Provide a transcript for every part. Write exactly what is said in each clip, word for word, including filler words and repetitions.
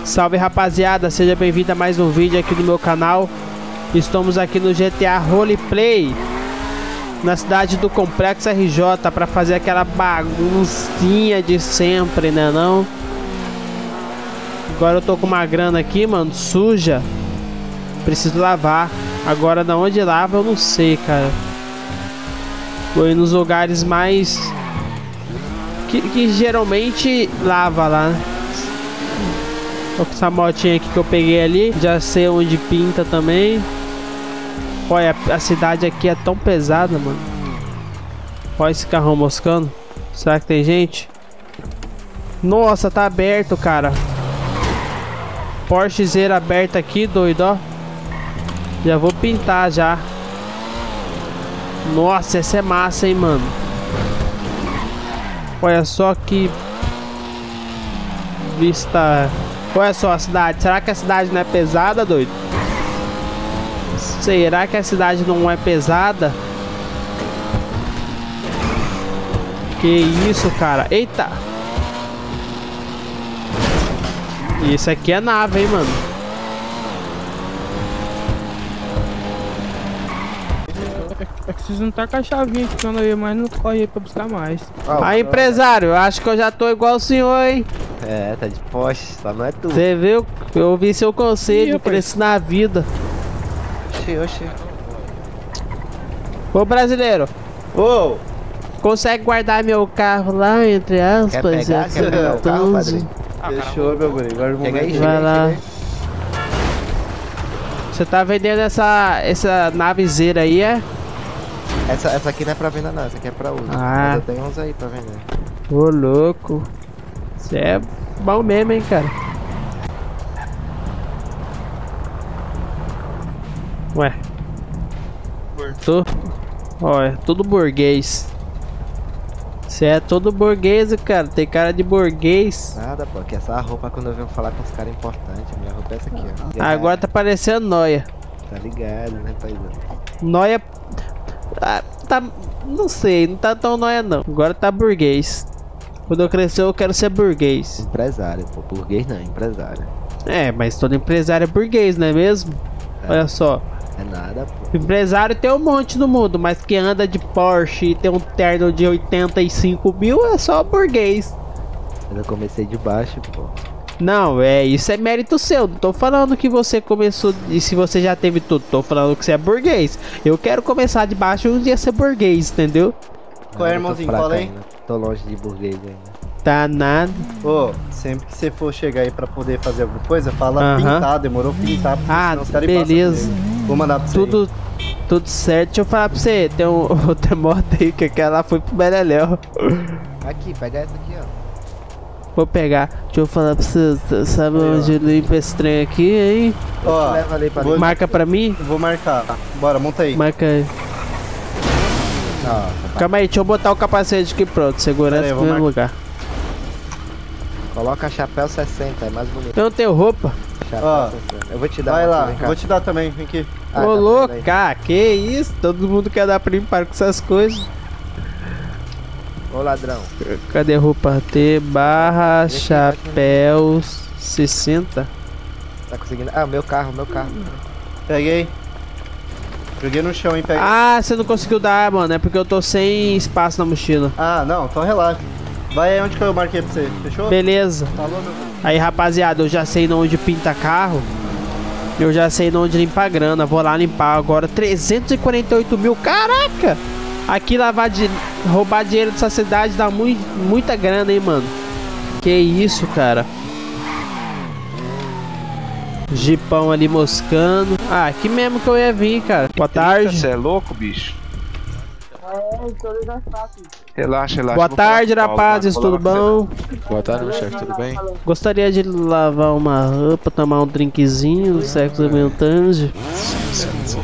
Salve rapaziada, seja bem-vindo a mais um vídeo aqui do meu canal. Estamos aqui no G T A Roleplay, na cidade do Complexo R J, para fazer aquela baguncinha de sempre, né não? Agora eu tô com uma grana aqui, mano, suja. Preciso lavar. Agora da onde lava eu não sei, cara. Vou ir nos lugares mais que, que geralmente lava lá. Tô com essa motinha aqui que eu peguei ali. Já sei onde pinta também. Olha, a cidade aqui é tão pesada, mano. Olha esse carrão moscando. Será que tem gente? Nossa, tá aberto, cara. Porschezeira aberta aqui, doido, ó. Já vou pintar já. Nossa, essa é massa, hein, mano. Olha só que vista. Olha só a cidade. Será que a cidade não é pesada, doido? Será que a cidade não é pesada? Que isso, cara. Eita. Isso aqui é nave, hein, mano. É que vocês não tá com a chavinha ficando aí, mas não corre aí pra buscar mais. Ah, aí, empresário, eu acho que eu já tô igual o senhor, hein? É, tá de poste, só não é tu. Você viu? Eu ouvi seu conselho pra ensinar a vida. Oxi, oxi. Ô, brasileiro. Ô! Consegue guardar meu carro lá, entre aspas? Quer pegar? Quer pegar o carro, padre? Fechou, meu guri. Agora Pega aí, vai chega lá. aí, Você tá vendendo essa, essa navezeira aí, é? Essa, essa aqui não é pra venda não, essa aqui é pra uso. Ah. Mas eu tenho uns aí pra vender. Ô, louco. Você é bom mesmo, hein, cara. Ué. Tô... Ó, é tudo burguês. Você é todo burguês, cara. Tem cara de burguês. Nada, pô, que essa roupa quando eu venho falar com os caras importantes. Minha roupa é essa aqui, ó. Agora tá parecendo noia. Tá ligado, né, paizão? Noia... Ah, tá... Não sei, não tá tão noia não. Agora tá burguês. Quando eu crescer eu quero ser burguês. Empresário, pô. Burguês não, empresário. É, mas todo empresário é burguês, não é mesmo? É. Olha só. É nada, pô. Empresário tem um monte no mundo, mas que anda de Porsche e tem um terno de oitenta e cinco mil é só burguês. Mas eu comecei de baixo, pô. Não, é, isso é mérito seu. Não tô falando que você começou e se você já teve tudo. Tô falando que você é burguês. Eu quero começar de baixo e um dia ser burguês, entendeu? Qual é, irmãozinho? Fala aí. Ainda. Tô longe de burguês ainda. Tá nada. Ô, oh, sempre que você for chegar aí pra poder fazer alguma coisa, fala uh-huh. pintar, demorou pintar. Ah, beleza. Vou mandar pra você. Tudo, tudo certo. Deixa eu falar pra você. Tem um, outra moto aí que aquela foi pro Beleléu. Aqui, pega essa aqui, ó. Vou pegar. Deixa eu falar pra você. Sabe aí, onde limpa esse trem aqui, hein? Ó, leva ali pra vou, marca pra mim? Vou marcar. Bora, monta aí. Marca aí. Nossa, calma aí, deixa eu botar o capacete aqui pronto. Segurança aí, no primeiro lugar. Coloca chapéu sessenta, é mais bonito. Eu não tenho roupa. Chapéu ó, sessenta. Eu vou te dar. Vai lá, aqui, eu vou te dar também, vem aqui. Ah, ô, louco, cara, que isso? Todo mundo quer dar pra limpar com essas coisas. Ô, ladrão. Cadê roupa? T barra chapéus sessenta. Tá conseguindo? Ah, meu carro, meu carro. Peguei. Joguei no chão, hein, peguei. Ah, você não conseguiu dar, mano. É porque eu tô sem espaço na mochila. Ah, não, então relaxa. Vai aí onde que eu marquei pra você, fechou? Beleza. Falou, meu. Aí, rapaziada, eu já sei onde pinta carro. Eu já sei onde limpar grana. Vou lá limpar agora. trezentos e quarenta e oito mil. Caraca! Aqui lavar de... roubar dinheiro dessa cidade dá muito, muita grana, hein, mano. Que isso, cara. Jipão ali moscando. Ah, aqui mesmo que eu ia vir, cara. Boa tarde. Você é louco, bicho? Relaxa, relaxa. Boa tarde, rapazes, tudo bom? Boa tarde, meu chefe, tudo bem? Gostaria de lavar uma roupa, tomar um drinkzinho, sexo aumentante. Sim, sim, sim.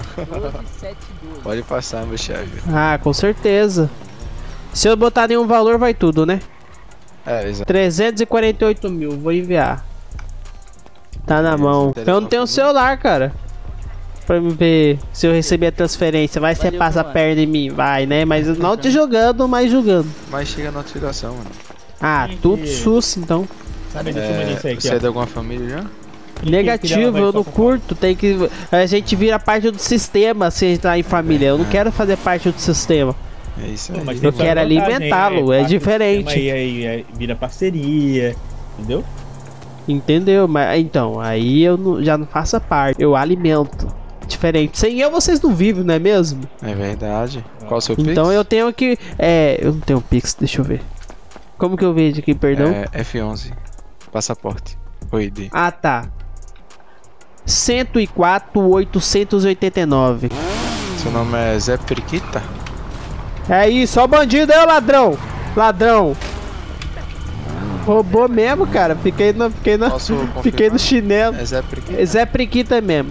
Pode passar, meu chefe. Ah, com certeza. Se eu botar nenhum valor, vai tudo, né? É, exato. trezentos e quarenta e oito mil, vou enviar. Tá na mão. Eu não tenho celular, cara. Pra me ver se eu receber a transferência. Vai ser passa a perna em mim, vai, né? Mas não te jogando, mas jogando. Mas chega a notificação, mano. Ah, tudo sus, então. Sabe, deixa eu mandar isso aí aqui, Você ó. é de alguma família já? Negativo, eu não curto. Tem que. A gente vira parte do sistema se a gente tá em família. Eu não quero fazer parte do sistema. É isso Pô, aí. mas tem Eu sua quero vantagem, alimentá-lo, né? é Parte do diferente. sistema Aí, aí, aí vira parceria, entendeu? Entendeu? Mas então, aí eu não- já não faço a parte. Eu alimento. Diferente. Sem eu, vocês não vivem, não é mesmo? É verdade. Qual o seu pix? Então eu tenho que. É. Eu não tenho Pix, deixa eu ver. Como que eu vejo aqui, perdão? É F onze. Passaporte. O I D. Ah, tá. cento e quatro, oitocentos e oitenta e nove. Seu nome é Zé Periquita? É isso, ó o bandido aí, ô ladrão. Ladrão. Roubou mesmo, cara. Fiquei no, fiquei no, Posso confirmar? fiquei no chinelo. É Zé Periquita? Zé Priquita mesmo.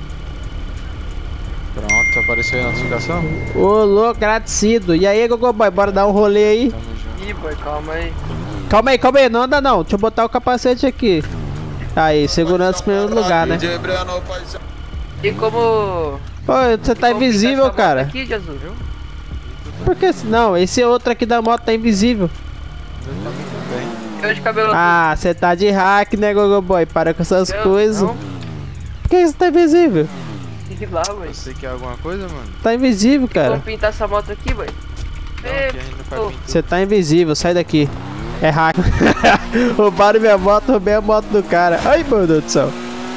Pronto, apareceu aí a notificação? Ô, louco, agradecido. E aí, Gogoboy, bora dar um rolê aí? Tamo junto. Ih, boy, calma aí. Calma aí, calma aí, não anda não. Deixa eu botar o capacete aqui. Aí, segurança em primeiro lugar, né? E como... Pô, você tá como invisível, fica essa moto cara. Aqui, Jesus, viu? Por que? Não, esse outro aqui da moto tá invisível. Eu de cabelo Ah, você tá de hack, né, Gogoboy? Para com essas Eu coisas. não. Por que você tá invisível? Fique lá, boy. Você quer alguma coisa, mano? Tá invisível, cara. Vamos pintar essa moto aqui, boy. Não, Ê, aqui a gente não faz pô. pintura. Você tá invisível, sai daqui. É hack. Roubaram minha moto, roubei a moto do cara. Ai, meu Deus do céu.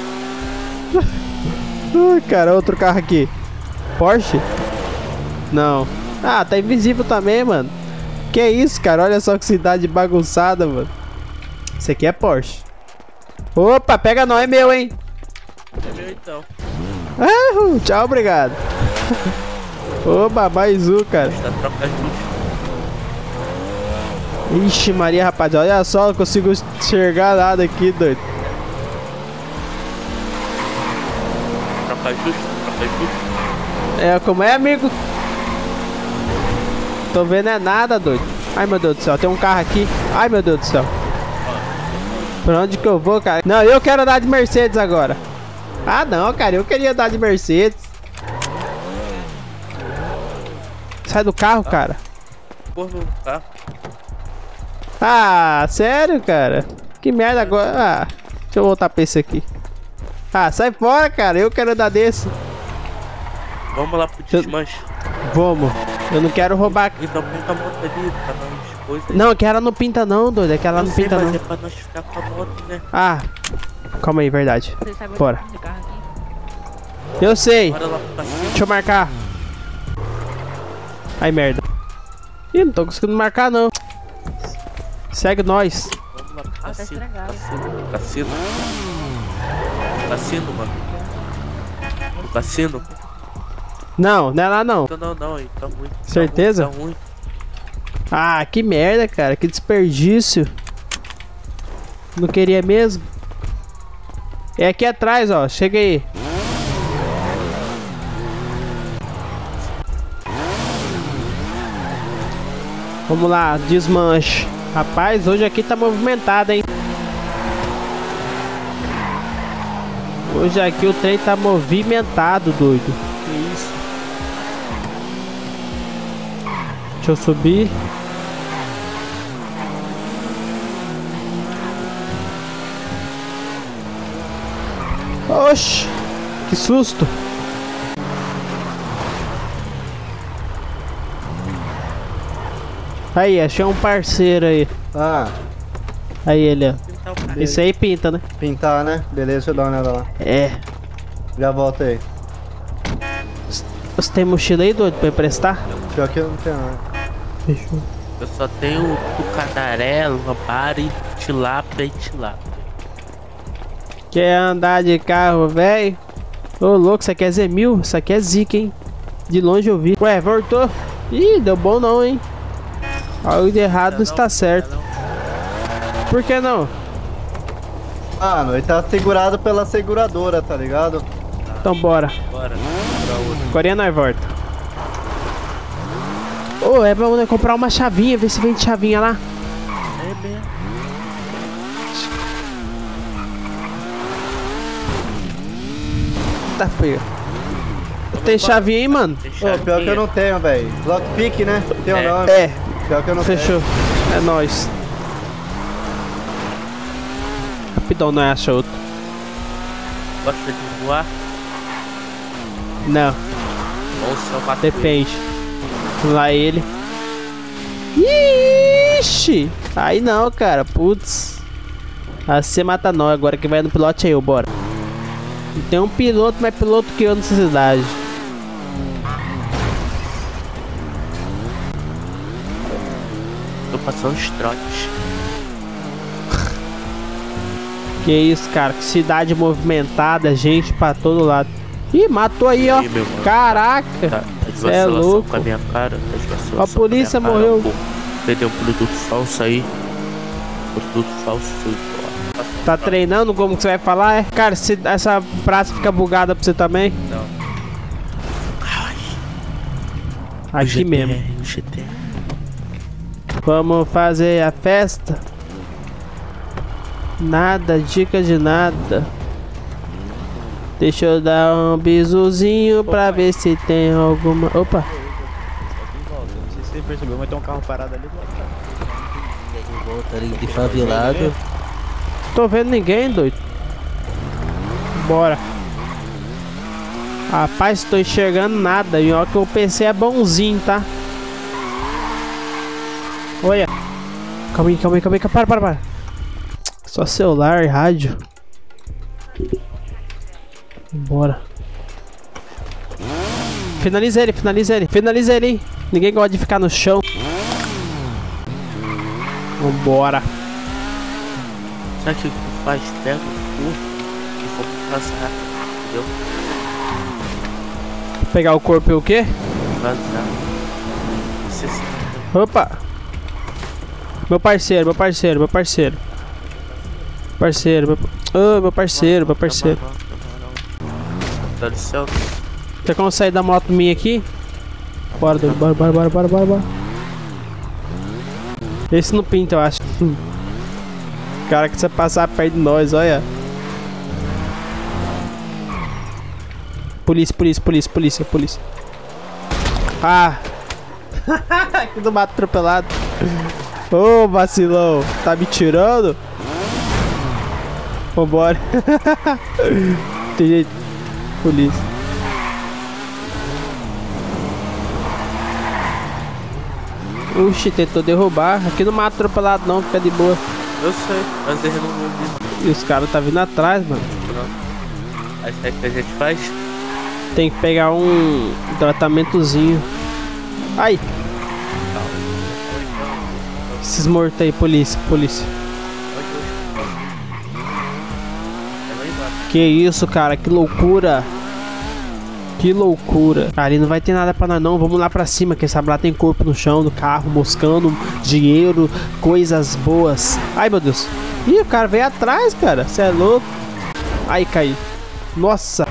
Ai, cara, outro carro aqui. Porsche? Não. Ah, tá invisível também, mano. Que isso, cara? Olha só que cidade bagunçada, mano. Esse aqui é Porsche. Opa, pega nós, é meu, hein? É meu então. Ah, tchau, obrigado. Opa, mais um, cara. Tá trocando de luxo. Ixi, Maria, rapaz, olha só, não consigo enxergar nada aqui, doido. Trocar justo, trocar justo. É, como é, amigo? Tô vendo é nada, doido. Ai, meu Deus do céu, tem um carro aqui. Ai, meu Deus do céu. Pra onde que eu vou, cara? Não, eu quero andar de Mercedes agora. Ah, não, cara, eu queria andar de Mercedes. Sai do carro, cara. Porra no carro. Ah, sério, cara? Que merda agora. Ah, deixa eu voltar pra esse aqui. Ah, sai fora, cara. Eu quero andar desse. Vamos lá pro Eu- desmanche. Vamos. Eu não quero roubar. Então pega a moto ali pra nós coisas. Não, que ela não pinta não, doido. É que ela Eu não sei, pinta mas não. é pra nós ficar com a moto, né? Ah, calma aí, verdade. Você sabe onde Bora. tá esse carro aqui? Eu sei. Bora lá pra cima. Deixa eu marcar. Ai, merda. Ih, não tô conseguindo marcar, não. Segue nós. Vamos lá pro Ah, tá cassino. estragado. Cassino. Cassino. Cassino, mano. O cassino? Não, não é lá, não. Não, não, não, aí tá ruim. Tá Certeza? ruim, tá ruim. Ah, que merda, cara. Que desperdício. Não queria mesmo. É aqui atrás, ó. Chega aí. Vamos lá, desmanche. Rapaz, hoje aqui tá movimentado, hein? Hoje aqui o trem tá movimentado, doido. Que isso? Deixa eu subir. Oxi, que susto. Aí, achei um parceiro aí. Ah, Aí ele, ó. Pintar o carro. Esse aí pinta, né? pintar, né? Beleza, deixa eu dar uma olhada lá. É. Já volto aí. Você tem mochila aí, doido, pra emprestar? Pior que eu não tenho nada. Fechou. Eu só tenho tucanaré, lambari, tilápia e tilápia. Quer andar de carro, velho? Ô, louco, isso aqui é Z mil? Isso aqui é zica, hein? De longe eu vi. Ué, voltou? Ih, deu bom não, hein? Algo de errado não está certo. Por que não? Ah, não, ele tá segurado pela seguradora, tá ligado? Então bora. Bora, pra outra. Agora nós volta. Ô, é bom né, comprar uma chavinha, ver se vende chavinha lá. É mesmo. Tá feio. Tem chavinha aí, mano? Tem Ô, pior que chavinha. eu não tenho, velho. Lockpick, né? Tem o É. nome. É, Pior que eu não fechou. É nóis. Rapidão, não acha outro. Gosta de voar? Não, Ou só matou? depende. Lá ele. Ixi! Aí não, cara. Putz. Aí você mata nós. Agora que vai no pilote aí, eu bora. Tem um piloto, mais piloto que eu nessa cidade. Tô passando os trotes. Que isso, cara. Que cidade movimentada. Gente pra todo lado. Ih, matou aí, ó. Ih, meu mano. Caraca. Tá, tá de Cê é vacilação louco. com a minha cara. Tá de vacilação A polícia com a minha morreu. cara, pô. Vendeu um produto falso aí. Produto falso, seu idiota. Tá treinando como que você vai falar, é? Cara, se essa praça fica bugada pra você também. Não. Ai, Aqui o mesmo. G T R, o G T R. Vamos fazer a festa? Nada, dica de nada. Deixa eu dar um bisuzinho pra ver se tem alguma... Opa! Não sei se você percebeu, mas tem um carro parado ali do lado. Volta ali de favelado. Tô vendo ninguém, doido. Bora. Rapaz, tô enxergando nada. E olha que o P C é bonzinho, tá? Olha. Calma aí, calma aí, calma aí. Para, para, para. Só celular e rádio. Bora. Finaliza ele, finaliza ele. Finaliza ele, hein? Ninguém gosta de ficar no chão. Vambora. Sabe o que tu faz? Pega o cu e for vazar, entendeu? Pegar o corpo e o quê? Vazar. Você sabe. Opa! Meu parceiro, meu parceiro, meu parceiro. Parceiro, meu... Oh, meu parceiro, meu parceiro. Dá licença. Tem como sair da moto minha aqui? Bora, doido, bora, bora, bora, bora, bora, bora. Esse não pinta, eu acho. O cara que precisa passar perto de nós, olha. Polícia, polícia, polícia, polícia, polícia. Ah! Aqui do mato atropelado. Ô, vacilão, tá me tirando? Vambora. Tem jeito. Polícia. Oxi, tentou derrubar. Aqui não mata atropelado não, fica de boa. Eu sei, mas ele não ouviu. E os caras tá vindo atrás, mano. Aí sabe o que a gente faz? Tem que pegar um tratamentozinho. Ai! Esses mortos aí, polícia, polícia. Que isso, cara, que loucura. Que loucura. Ali não vai ter nada pra nós não. Vamos lá pra cima, quem sabe lá tem corpo no chão do carro, moscando, dinheiro, coisas boas. Ai, meu Deus. Ih, o cara veio atrás, cara. Você é louco. Ai, caí. Nossa.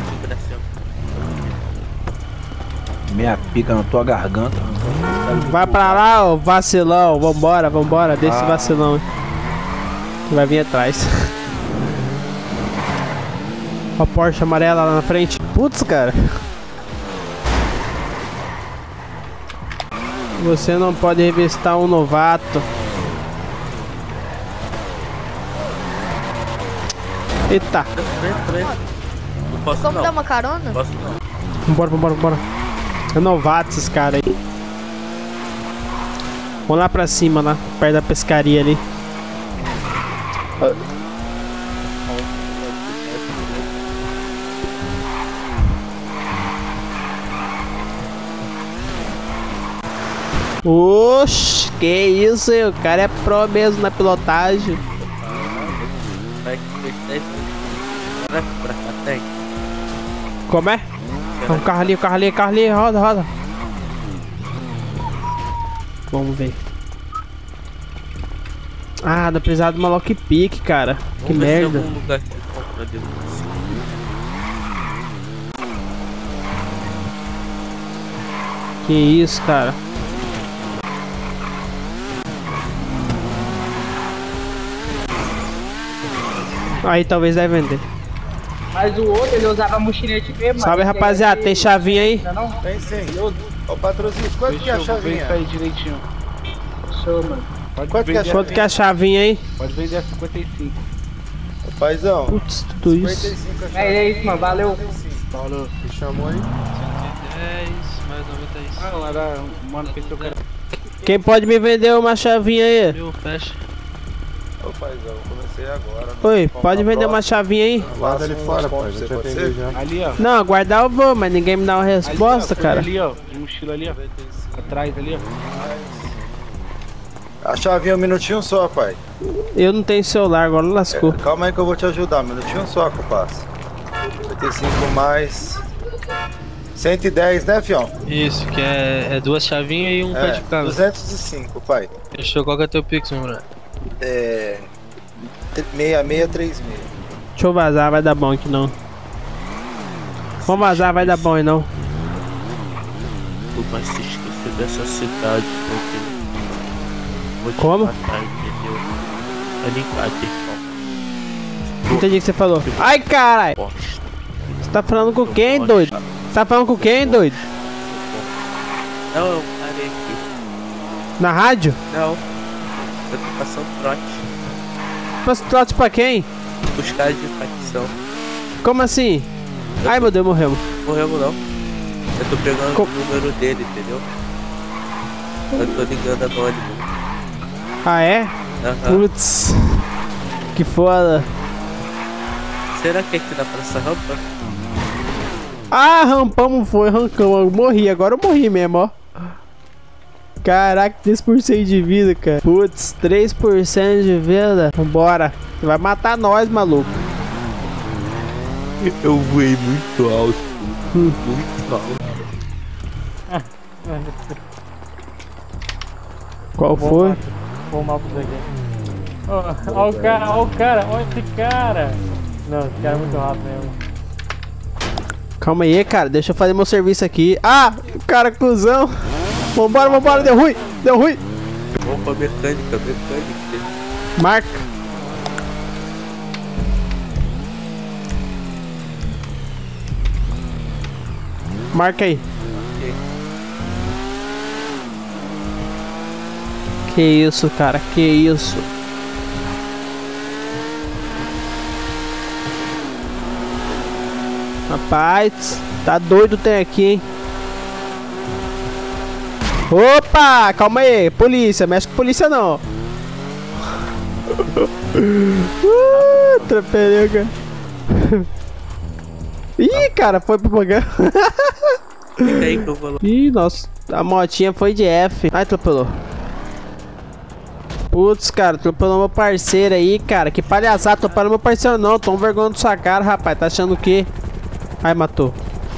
Minha pica na tua garganta. Vai pra lá, ô vacilão. Vambora, vambora. Deixa esse vacilão. Que vai vir atrás. A Porsche amarela lá na frente. Putz, cara. Você não pode revistar um novato. Eita. Não posso Como não. dar uma carona? Posso não. Vambora, vambora, vambora. É novato esses caras aí. Vamos lá pra cima, lá. Perto da pescaria ali. Oxi, que isso, hein? O cara é pro mesmo na pilotagem. Vai que tem. Vai pra cá, tem. Como é? O carro ali, o carro ali, o carro ali, roda, roda. Vamos ver. Ah, dá precisar de uma lockpick, cara. Que Vamos ver se merda. algum lugar que compra de você. Que isso, cara. Aí talvez deve vender. Mas o outro, ele usava mochilete mesmo. Salve, rapaziada. Tem chavinha aí? Não, Tem sim. Ô, patrocínio, quanto que é a chavinha? aí direitinho. Show, mano. Quanto que é a Quanto que é a chavinha aí? Pode vender a cinquenta e cinco. paizão. Putz, tudo isso. cinquenta e cinco a É, é isso, mano. Valeu. Falou. Me chamou aí? dez, mais noventa e cinco. Ah, era mano, que eu quero. Quem pode me vender uma chavinha aí? Meu, fecha. Ô paizão, comecei agora. Oi, pode vender uma chavinha aí? Guarda ele fora, pai. Vou te atender já. Ali, ó. Não, guardar eu vou, mas ninguém me dá uma resposta, ali, ó, cara. Ali, ó. De mochila ali, ó. Atrás ali, ó. A chavinha um minutinho só, pai. Eu não tenho celular, agora lascou. É, calma aí que eu vou te ajudar, um minutinho só, comparsa. cinquenta e cinco mais... cento e dez, né, fião? Isso, que é, é duas chavinhas e um É, certificado. duzentos e cinco, pai. Fechou, qual que é teu pix, meu brother? É... seis seis três seis. Deixa eu vazar, vai dar bom aqui não. Vamos vazar, vai dar bom aí não. Tu vai se esquecer dessa cidade, porque... Vou te Como? matar, entendeu? É brincadeira, irmão. Não entendi o que você falou. Ai, caralho! Bosta. Você tá falando com quem, doido? Você tá falando com quem, doido? Não, eu parei aqui. Na rádio? Não. Eu tô passando trote. Mas trote pra quem? Os caras de facção. Como assim? Ai, meu Deus, morremos. Morremos não. Eu tô pegando Co- o número dele, entendeu? Eu tô ligando anônimo. Ah, é? Aham. Putz. Que foda. Será que é aqui na Praça Rampa? Ah, rampamos foi, rancamos. Eu morri, agora eu morri mesmo, ó. Caraca, três por cento de vida, cara. Putz, três por cento de vida. Vambora. Você vai matar nós, maluco. Eu voei muito alto. Hum. Muito alto. Qual foi? Vou mal pra você aqui. Ó, ó o cara, ó o cara, ó esse cara. Não, esse cara é muito rápido mesmo. Calma aí, cara. Deixa eu fazer meu serviço aqui. Ah, o cara cuzão. Vambora, vambora. Deu ruim. Deu ruim. Opa, mecânica, mecânica. Marca. Marca aí. Ok. Que isso, cara. Que isso. Rapaz, tá doido tem aqui, hein? Opa, calma aí, polícia, mexe com polícia não. uh, Atropelei, cara. Ih, cara, foi propaganda. Fica aí que eu vou lá. Ih, nossa, a motinha foi de F. Ai, atropelou. Putz, cara, atropelou meu parceiro aí, cara. Que palhaçada, atropelou meu parceiro não. Toma vergonha da sua cara, rapaz. Tá achando o quê? Ai, matou.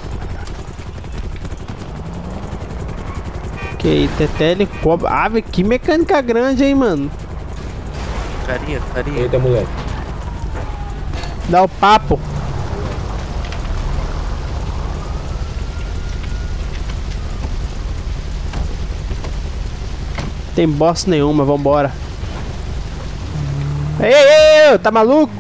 Ok, Teté ele cobra. Ave, que mecânica grande, hein, mano. Carinha, carinha. Eita, moleque. Dá o papo. Tem bosta nenhuma, vambora. Ei, ei, ei, tá maluco?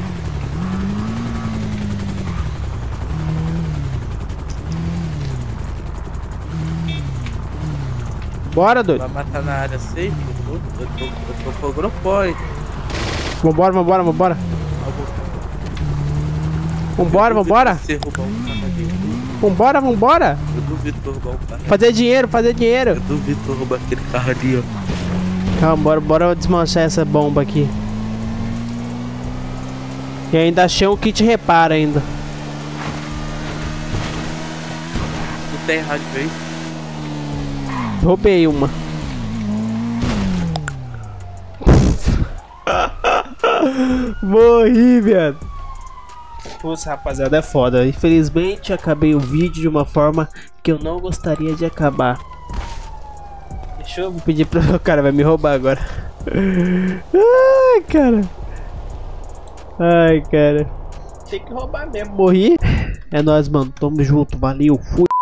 Bora, doido. Vai matar na área safe? Eu tô, eu tô, eu tô com o Gropoid. Vambora, vambora, vambora. Vambora, vambora. Você roubar um carro ali. Vambora, vambora. Eu duvido tu roubar um carro. Fazer dinheiro, fazer dinheiro. Eu duvido tu roubar aquele carro ali, ó. Calma, bora, bora desmanchar essa bomba aqui. E ainda achei um kit reparo ainda. Tu tem rádio aí? Roubei uma. Morri, velho. Nossa, rapaziada, é foda. Infelizmente, acabei o vídeo de uma forma que eu não gostaria de acabar. Deixa eu pedir pra... O cara vai me roubar agora. Ai, cara. Ai, cara. Tem que roubar mesmo. Morri. É nóis, mano. Tamo junto. Valeu. Fui.